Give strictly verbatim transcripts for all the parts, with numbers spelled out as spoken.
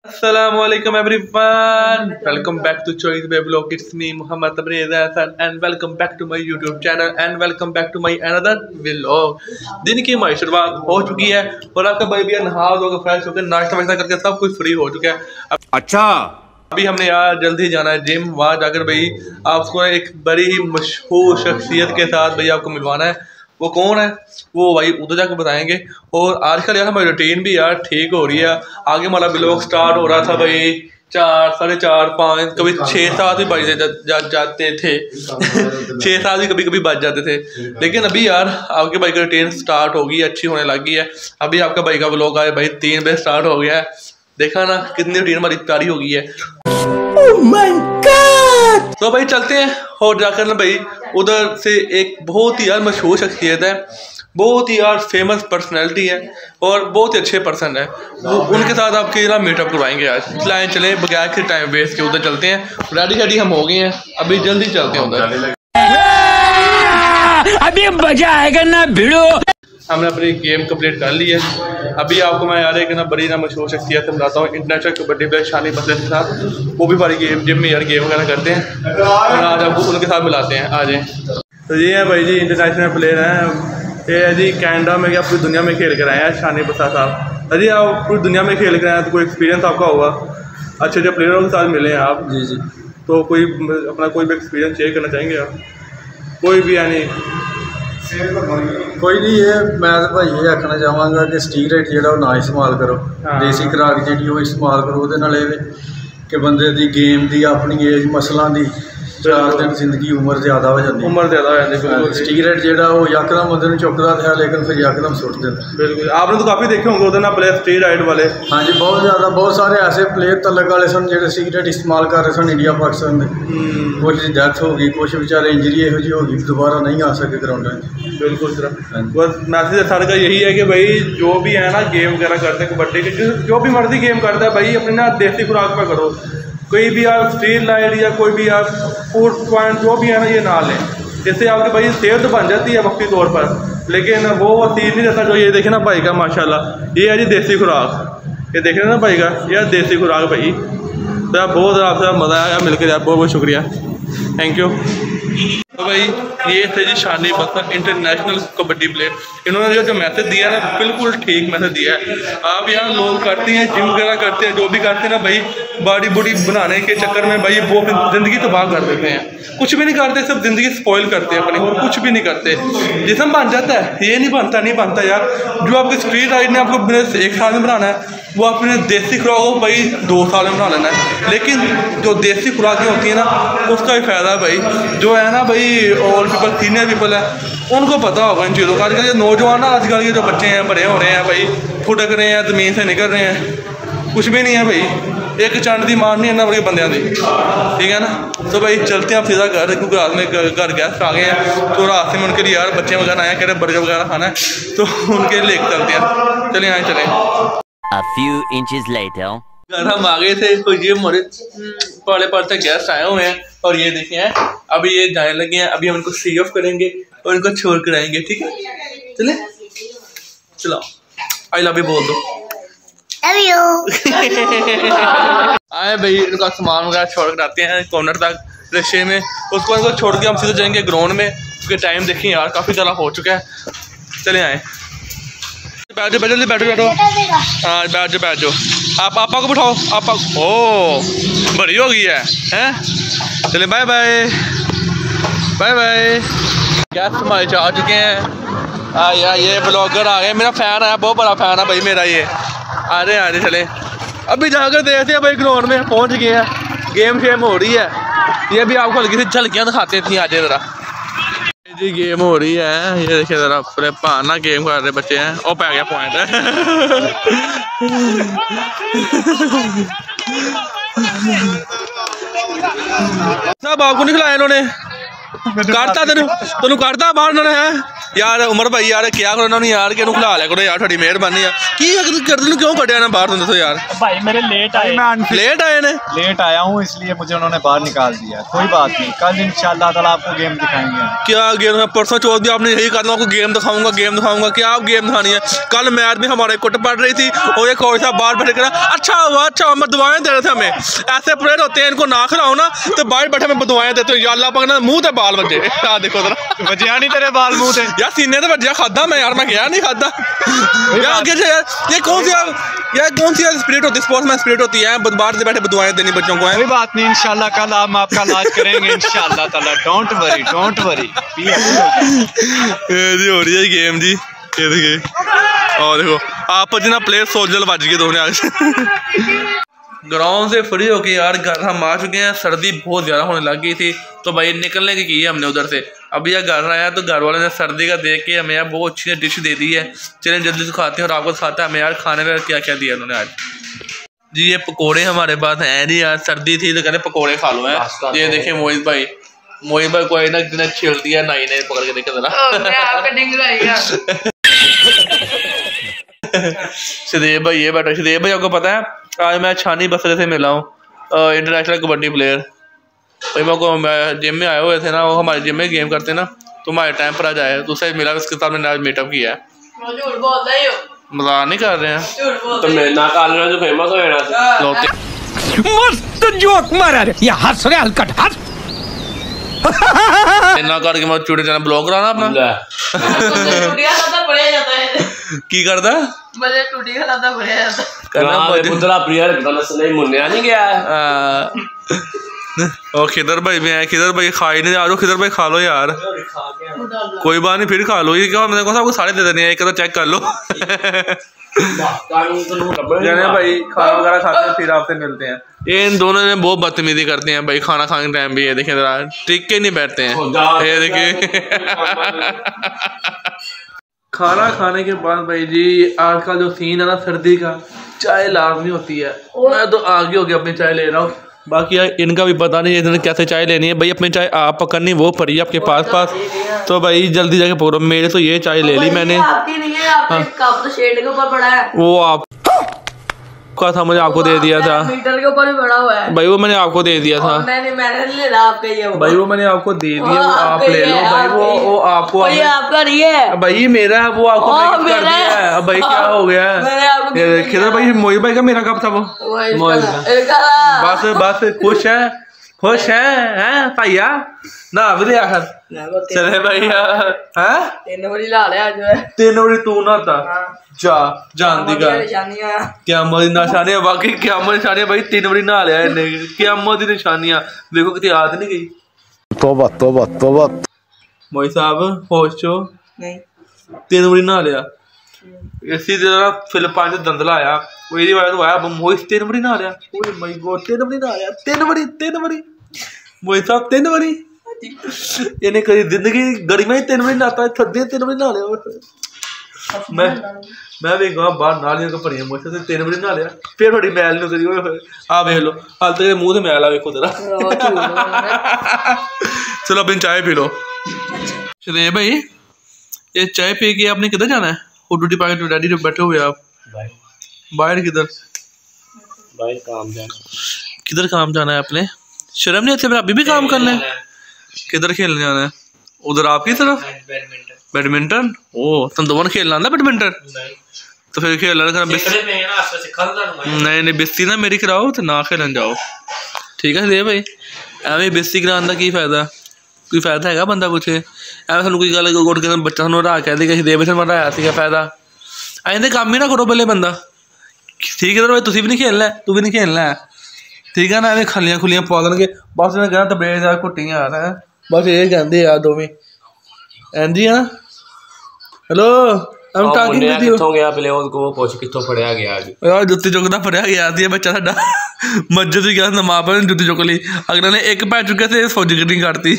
Assalamualaikum everyone, welcome back to Choice Bay Vlog. It's me Muhammad Tabriz Hasan and welcome back to my YouTube channel and welcome back to my another vlog. दिन की हमारी शुरुआत हो चुकी है और आपका भाई भी नहा धोकर फ्रेश होकर नाश्ता वाश्ता करके सब कुछ फ्री हो चुका है। अच्छा अभी हमने यार जल्दी जाना है जिम, वहाँ जाकर भाई आपको एक बड़ी ही मशहूर शख्सियत के साथ भाई आपको मिलवाना है। वो कौन है वो भाई उधर जाकर बताएंगे। और आजकल यार हमारी रूटीन भी यार ठीक हो रही है। आगे हमारा ब्लॉग स्टार्ट हो रहा था भाई चार साढ़े चार पाँच कभी छः सात भी बज जा, जा, जाते थे छः सात भी कभी कभी बज जाते थे। लेकिन अभी यार आपके भाई का रूटीन स्टार्ट हो गई, अच्छी होने लगी है। अभी आपका भाई का ब्लॉग आया भाई तीन बजे स्टार्ट हो गया है। देखा ना कितनी रूटीन हमारी प्यारी हो गई है। oh my God! तो भाई चलते हैं और जाकर ना भाई उधर से एक बहुत ही यार मशहूर शख्सियत है, बहुत ही यार फेमस पर्सनैलिटी है और बहुत ही अच्छे पर्सन है। वो उनके साथ आपके ना मीटअप करवाएंगे आज। चलाएं चले बगैर के टाइम वेस्ट के उधर चलते हैं। रेडी रेडी हम हो गए हैं, अभी जल्दी चलते हैं उधर। अभी मजा आएगा ना भिड़ो। हमने अपनी गेम कंप्लीट कर ली है। अभी आपको मैं यार एक ना बड़ी ना मशहूर शख्सियत से मिलाता हूँ, इंटरनेशनल कबड्डी प्लेयर शानी बसले के साथ। वो भी बड़ी गेम जिम में यार गेम वगैरह करते हैं और आज आपको उनके साथ मिलाते हैं। आ जाएं। तो ये है भाई जी इंटरनेशनल प्लेयर हैं। ये है जी कैनेडा में क्या पूरी दुनिया में खेल कर आए हैं शानी बसा साहब। अरे आप पूरी दुनिया में खेल कर आए हैं तो कोई एक्सपीरियंस आपका होगा, अच्छे अच्छे प्लेयरों के साथ मिले हैं आप। जी जी। तो कोई अपना कोई भी एक्सपीरियंस शेयर करना चाहेंगे आप? कोई भी यानी कोई नहीं है। मैं तो भाई ये आखना चाहवागा कि स्टीराइड जो ना इस्तेमाल करो। हाँ। देसी खुराक जी वो इस्तेमाल करो, वो कि बंदे की गेम की अपनी एज मसलों की चार दिन जिंदगी उम्र ज़्यादा हो जाती उम्र ज़्यादा हो जाती। स्टीराइड जो यकदम बंदे चुकता था लेकिन फिर यकदम सुट देता। बिल्कुल आपने तो काफ़ी देखे होंगे उधर ना प्लेयर स्टीराइड वाले। हाँ जी बहुत ज़्यादा, बहुत सारे ऐसे प्लेयर तलक वाले सन जो स्टीराइड इस्तेमाल कर रहे सन इंडिया पाकिस्तान में। कुछ की डेथ हो गई, कुछ बेचारे इंजरी यहो जी हो गई, दोबारा नहीं आ सके ग्राउंड में। बिल्कुल सर। बस मैसेज सर का यही है कि भाई जो भी है ना गेम वगैरह करते हैं कबड्डी के, जो भी मर्जी गेम करता है भाई अपनी ना देसी खुराक पर करो। कोई भी आप स्ट्रीट लाइट या कोई भी आप फूड पॉइंट जो भी है ना ये ना लें, जिससे आपकी भाई सेहत तो बन जाती है वक्ती तौर पर, लेकिन वो चीज़ नहीं रहता जो ये देखे ना भाई का माशाल्लाह। ये है जी देसी खुराक, ये देख रहे हैं ना भाई का, यह देसी खुराक भाई। तो यार बहुत आपसे मज़ा आया मिलकर यार, बहुत बहुत शुक्रिया, थैंक यू। तो भाई ये थे जी शानी बसा इंटरनेशनल कबड्डी प्लेयर। इन्होंने जो जो मैसेज दिया ना बिल्कुल ठीक मैसेज दिया है। आप यहाँ लोग करते हैं जिम वगैरह करते हैं जो भी करते हैं ना भाई, बॉडी बॉडी बनाने के चक्कर में भाई वो ज़िंदगी तबाह कर देते हैं। कुछ भी नहीं करते, सब ज़िंदगी स्पॉइल करते हैं अपनी, और कुछ भी नहीं करते। जिस्म बन जाता है, ये नहीं बनता नहीं बनता यार। जो आपकी स्ट्रीट लाइट ने आपको एक साल में बनाना है वो आपने देसी खुराक को भाई दो साल में बना लेना है। लेकिन जो देसी खुराकें होती हैं ना उसका भी फ़ायदा है भाई। जो है ना भाई ओल्ड पीपल सीनियर पीपल है उनको पता होगा इन चीज़ों का। आजकल के नौजवान ना आजकल के जो बच्चे हैं बड़े हो रहे हैं भाई, फुटक रहे हैं, ज़मीन से निकल रहे हैं, कुछ भी नहीं है भाई। एक चंड की मान नहीं है ना बड़े बंदियां की, ठीक है ना। तो भाई चलते हैं आप सीधा घर, क्योंकि रात में घर गेस्ट आ गए हैं। तो रात में उनके लिए यार बच्चे वगैरह आए हैं, कह रहे बर्गर वगैरह खाना है, तो उनके लिए चलते हैं। चले आए चले। A few inches later. घर हम आ गए थे तो ये मोरे पड़े पड़ते गेस्ट आए हुए हैं और ये देखे हैं अभी ये जाने लगे हैं। अभी हम इनको सी ऑफ करेंगे और इनको छोड़ कर आएंगे, ठीक है। चले चलो आई लव यू बोल दो। Love you. आए भाई इनका सामान वगैरह छोड़ कर आते हैं कॉर्नर तक रिक्शे में। उसको इनको छोड़ के हम सीधे जाएंगे ग्राउंड में, क्योंकि टाइम देखें यार काफ़ी ज़्यादा हो चुका है। चले आए, बैठो बैठो बैठो बैठो हाँ बैठ जाओ बैठ जाओ। आप पापा को बिठाओ, आपा ओ बड़ी हो गई है हैं। चले bye bye bye bye. Guest हमारे आ चुके हैं। आ यार ये ब्लॉगर आ गए, मेरा फ़ैन है, बहुत बड़ा फ़ैन है भाई मेरा ये। आ रहे आ रहे चले अभी जाकर देखते हैं भाई ग्राउंड में पहुंच गए हैं। गेम शेम हो रही है, ये भी आपको हल्की सी झलकियाँ दिखाते थी। आज ज़रा जी गेम हो रही है, ये देखिए ज़रा पूरे पाना गेम कर रहे बच्चे हैं। ओ पै गया पॉइंट सब आपको नहीं खिलाया इन्होंने, काटता तेन तेन काटता बाहर इन्होंने है। यार उमर भाई यार क्या करो ना यार कि खिला लिया करो यार, थोड़ी मेहरबानी है की करते क्यों कटिया ना बाहर, तुम दसो यार। भाई मेरे लेट आए, मैं लेट आए ने लेट आया हूँ इसलिए मुझे उन्होंने बाहर निकाल दिया। कोई बात नहीं, कल इंशाल्लाह ताला आपको गेम दिखाएंगे। क्या गेम? परसों चौथ भी आपने यही करना, आपको गेम दिखाऊंगा गेम दिखाऊंगा। क्या आप गेम दिखानी है? कल मैच में हमारे कुट पड़ रही थी और एक कोच साहब बाहर बैठे कर अच्छा हुआ अच्छा मैं दुआएं दे रहे थे हमें। ऐसे प्लेयर होते हैं, इनको ना खिलाओ ना तो बाहर बैठे मैं दुआएं देते हो। अल्लाह पाक ना मुंह ते बाल बजे आ देखो जरा, बजिया नहीं तेरे बाल मुंह थे यार, सीने तो बजिया खादा मैं यार, मैं गया नहीं खादा यार आगे से यार। ये कौन सी यार यार कौन सी यार स्पिरिट होती है, स्पोर्ट्स में स्पिरिट होती है बाहर से बैठे दुआएं देनी बच्चों को। कोई बात नहीं, इंशाल्लाह कल हम आपका इलाज करेंगे इंशाल्लाह ताला, डोंट वरी डोंट वरी। ये हो रही है गेम जी, ये देखिए और देखो आप जिना प्लेयर सोजल बज गए दोनों आज। ग्राउंड से फ्री होके यार घर हम आ चुके हैं, सर्दी बहुत ज़्यादा होने लग गई थी तो भाई निकलने की की है हमने उधर से। अभी यार घर आया तो घर वाले ने सर्दी का देख के हमें यार बहुत अच्छी डिश दे दी है। चलें जल्दी से खाते हैं और आपको खाते हैं हमें यार खाने में क्या क्या दिया उन्होंने आज जी। ये पकोड़े हमारे पास हैं नहीं यार, सर्दी थी तो कहते पकोड़े खा लो है। ये देखे मोहित भाई, मोहित भाई कोई ना जिन्हें छिल दिया नाई ने पकड़ के देखे सदेव भाई ये बैठा। सदेव भाई आपको पता है आज मैं छानी बसरे से मिला हूँ, इंटरनेशनल कबड्डी प्लेयर। भाई मैं को जिम में आए हुए थे ना, वो हमारे जिम में गेम करते ना तो हमारे टाइम पर आज आए, दूसरा मिला उसके साथ मैंने आज मीटअप किया है। मजाक नहीं कर रहे हैं तो मैं ना कालना जो फेमस हो जाना मस्त जोक मारा रे, ये हंस रे हलकट हंस ना करके मैं चूड़े जाना ब्लॉग कराना अपना की करदा मुझे टूटी खिलाता बढ़िया जाता करना मुझे पुतला प्रियर गलत नहीं मुन्ने नहीं गया और खिदर भाई भी आए, खिदर भाई खा ही नहीं आ रहा, खिदर भाई खा लो यार कोई बात नहीं फिर खा लो। ये क्या मैंने कहा आपको सारे दे देने हैं, एक तो चेक कर लो जाने भाई खाना वगैरह खाते हैं फिर आपसे मिलते हैं। ये इन दोनों ने बहुत बदतमीजी करते हैं भाई, खाना खाने के टाइम भी ये देखें जरा टिक के नहीं बैठते हैं। ये देखिए खाना खाने के बाद भाई जी आज का जो सीन है ना सर्दी का, चाय लाजमी होती है। मैं तो आगे हो गया अपनी चाय ले रहा हूँ, बाकी यार इनका भी पता नहीं इन्होंने कैसे चाय लेनी है। भाई अपनी चाय आप पकड़नी वो पड़ी है आपके पास पास तो भाई जल्दी जाके पकड़ो। मेरे तो ये चाय ले ली मैंने, आपकी नहीं है, आपके कप तो शेड के ऊपर पड़ा है, वो आप का था मुझे आपको दे दिया था, मीटर के ऊपर भी पड़ा हुआ है भाई वो मैंने आपको दे दिया था। मैंने मैंने ले रहा आपका ये भाई वो मैंने आपको दे दिया, वो आप ले लो भाई। वो वो आपको ये आपका नहीं है भाई, मेरा है वो आपको कर दिया है। अब भाई क्या हो गया है खिदर भाई, मोहित भाई का मेरा कब था वो? बस बस खुश है खुश है हैं भैया ना भी आखिर चले भैया हैं तीन बड़ी ला लिया जो है, तीन बड़ी तू ना था जा जान दी गा क्या मरी निशानियां, बाकी क्या मरी निशानियां भाई तीन बड़ी ना लिया इन्हें, क्या मरी निशानियां देखो कितनी याद नहीं गई। तौबा तौबा तौबा मोहित साहब होश चो नहीं तीन बड़ी ना लिया इसी तरह फिलिपाइन से दंदला आया वही वजह तो आया मोहित तीन बड़ी ना लिया। ओए माय गॉड तीन बड़ी ना आया, तीन बड़ी तीन बड़ी मोहित साहब तीन बड़ी इन्हें कभी जिंदगी गर्मी में तीन बड़ी नहाता है, सर्दी तीन बड़ी नहा लिया। मैं मैं भी गाँव बाहर नालियों को भरी मोहित से तीन बड़ी नहा लिया फिर थोड़ी मैल नहीं उतरी। आ देख लो हाल तक मुँह से मैल आ देखो जरा चलो अपनी चाय पी लो। चलिए भाई ये चाय पी के आपने किधर जाना है? वो ड्यूटी पा के डैडी बैठे हुए आप बाहर किधर बाहर काम जाना, किधर काम जाना है आपने? शर्म नहीं आती अभी भी काम करना है? किधर खेलने जाना है? उधर आपकी तरफ बैडमिंटन। ओ तुम दोनों खेलना आंदा बैडमिंटन? तो फिर खेल नहीं नहीं बिस्ती ना मेरी कराओ तो ना खेलन जाओ ठीक है दे भाई एवं बिस्ती कराने का की फायदा? कोई फायदा है बंदा कुछ ਐਵੇਂ ਸਾਨੂੰ ਕੋਈ ਗੱਲ ਗੁੱਟ ਕੇ ਬੱਚਾ ਸਾਨੂੰ ਹਰਾ ਕੇ ਦੇਗਾ ਅਸੀਂ ਦੇ ਬੈਠੇ ਮਰਾਇਆ ਸੀਗਾ ਫਾਇਦਾ ਐਂਦੇ ਕੰਮ ਹੀ ਨਾ ਕਰੋ ਪਹਿਲੇ ਬੰਦਾ ਠੀਕ ਹੈ ਤਾਂ ਤੁਸੀਂ ਵੀ ਨਹੀਂ ਖੇਲਣਾ ਤੂੰ ਵੀ ਨਹੀਂ ਖੇਲਣਾ ਠੀਕ ਹੈ ਨਾ ਐਵੇਂ ਖੱਲੀਆਂ ਖੁੱਲੀਆਂ ਪਾ ਦੇਣਗੇ ਬਸ ਉਹਨੇ ਕਹਿਣਾ ਤਬੇੜ ਦਾ ਘੁੱਟੀਆਂ ਆ ਹੈ ਬਸ ਇਹ ਕਹਿੰਦੇ ਆ ਦੋਵੇਂ ਐਂਦੀ ਆ ਹੈਲੋ हम टाकिंग विद यू किथों गया पहले उसको पूछ किथों फड़या गया आज यार जुत्ती चुकदा फड़या गया दी बच्चा साडा मस्जिद च गया मां बाप ने जुत्ती चुक ली अगले ने एक पै चुके थे फौजी कटिंग करती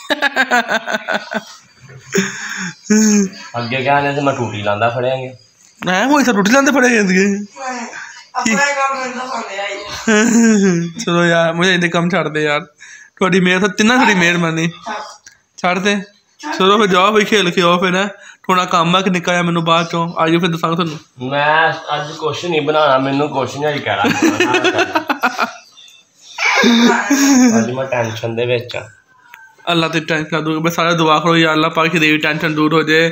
ਅੱਗੇ ਕਹਿੰਦੇ ਸੀ ਮੈਂ ਟੂਟੀ ਲਾਂਦਾ ਫੜਿਆਂਗੇ ਮੈਂ ਕੋਈ ਤਾਂ ਟੂਟੀ ਲਾਂਦੇ ਫੜੇ ਜਾਂਦੇ अपना काम करना सोने आई चलो यार मुझे इन्हें कम छाड़ दे यार थोड़ी मेहर तिना थोड़ी मेहरबानी छाड़ दे चलो फिर जाओ फिर खेल के आओ फिर है थोड़ा काम है कि निका मैनू बाद चो आइए फिर दसा थोनू मैं अज कुछ नहीं बनाना मैनू कुछ नहीं कहना अज मैं टेंशन दे विच आ अल्लाह ते टेंशन दूर बस सारे दुआ करो या अल्लाह पाक की टेंशन दूर हो जाए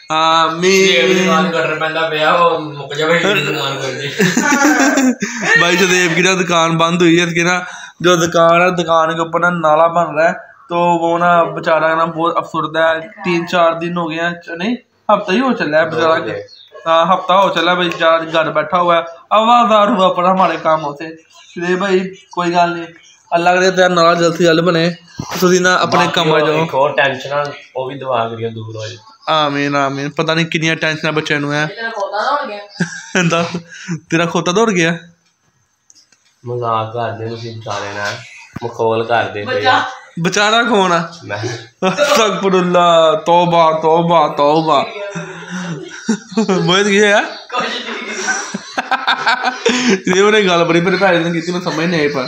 भाई जदेव की ना दुकान बंद हुई है इसकी ना जो दुकान है दुकान के ऊपर ना नाला बन रहा है तो वो ना बेचारा ना बहुत अफसुर्दा है तीन चार दिन हो गए हैं नहीं हफ्ता ही हो चला है बेचारा हाँ हफ्ता हो चला है भाई बेचारा घर बैठा हुआ है आवाज़दार हुआ पर हमारे कामों से इसलिए भाई कोई गल नहीं अल्लाह करे तेरा नाला जल्द से जल्द बने तुम ना अपने कम आ जाओ और टेंशन वो भी दुआ करियो दूर हो जाए आमीन आमीन पता नहीं कितनी टेंशन बच्चे नू है तेरा खोता दौड़ गया मजाक कर दे बेचारे ना मखौल कर दे बेचारा कौन है अस्तगफुरुल्लाह तौबा तौबा तौबा मोहित की है ये मैंने गल बड़ी मेरे भैन ने की मैं समझ नहीं आई पर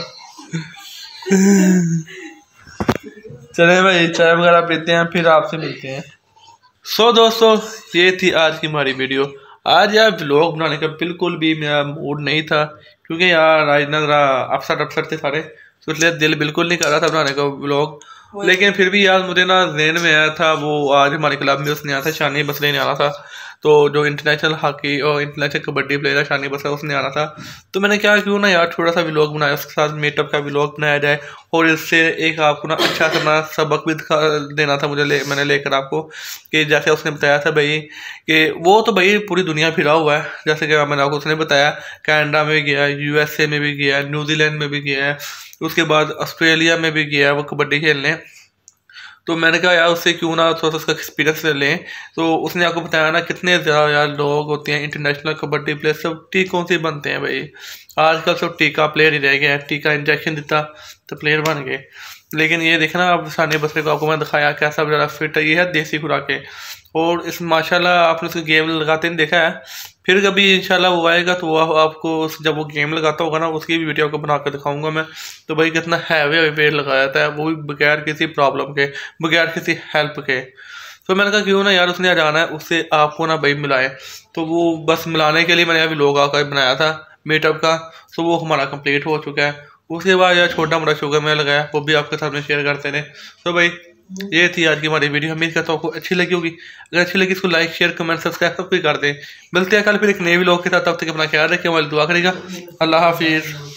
चले भाई चाय वगैरह पीते हैं फिर आपसे मिलते हैं। सो so, दोस्तों ये थी आज की हमारी वीडियो। आज यार व्लॉग बनाने का बिल्कुल भी मेरा मूड नहीं था क्योंकि यार आज ना जरा अपसेट अपसेट थे सारे तो इसलिए दिल बिल्कुल नहीं कर रहा था बनाने का व्लॉग। लेकिन फिर भी यार मुझे ना ज़हन में आया था वो आज हमारे क्लब में उसने आया था शानी बसरे ने आना था तो जो इंटरनेशनल हॉकी और इंटरनेशनल कबड्डी प्लेयर है शानी बसरा उसने आना था तो मैंने क्या क्यों ना यार थोड़ा सा व्लॉग बनाया उसके साथ मीटअप का व्लॉग बनाया जाए और इससे एक आपको ना अच्छा सा ना सबक भी दिखा देना था मुझे ले मैंने लेकर आपको कि जैसे उसने बताया था भाई कि वो तो भाई पूरी दुनिया फिरा हुआ है जैसे कि मैंने आपको उसने बताया कनाडा में भी गया है यूएसए में भी गया है न्यूजीलैंड में भी गया है उसके बाद ऑस्ट्रेलिया में भी गया है वो कबड्डी खेलने। तो मैंने कहा यार उससे क्यों ना थोड़ा सा उसका एक्सपीरियंस ले लें तो उसने आपको बताया ना कितने ज़्यादा यार लोग होते हैं इंटरनेशनल कबड्डी प्लेयर सब टीकों से बनते हैं भाई आजकल सब टीका प्लेयर ही रह गए हैं टीका इंजेक्शन देता तो प्लेयर बन गए। लेकिन ये देखना अब सानी बसरे को आपको मैं दिखाया कैसा ज़्यादा फिट है ये है देसी खुराकें और इस माशाल्लाह आपने उसको गेम लगाते नहीं देखा है फिर कभी इंशाल्लाह वो आएगा तो वो आपको जब वो गेम लगाता होगा ना उसकी भी वीडियो को बना कर दिखाऊंगा मैं तो भाई कितना हैवी हैवी वेट लगाया था वो भी बगैर किसी प्रॉब्लम के बगैर किसी हेल्प के। तो मैंने कहा क्यों ना यार उसने जाना है उससे आपको ना भाई मिलाए तो वो बस मिलाने के लिए मैंने अभी लोग आकर बनाया था मीटअप का तो वो हमारा कंप्लीट हो चुका है। उसके बाद यार छोटा मोटा शुगर मैं लगाया वो भी आपके सामने शेयर करते रहे। तो भाई ये थी आज की हमारी वीडियो उम्मीद करता हूँ आपको अच्छी लगी होगी अगर अच्छी लगी इसको लाइक शेयर कमेंट सब्सक्राइब सब कुछ कर दें। मिलते हैं कल फिर एक नए व्लॉग के साथ तब तक अपना ख्याल रखें हमारी दुआ करेगा। अल्लाह हाफिज़।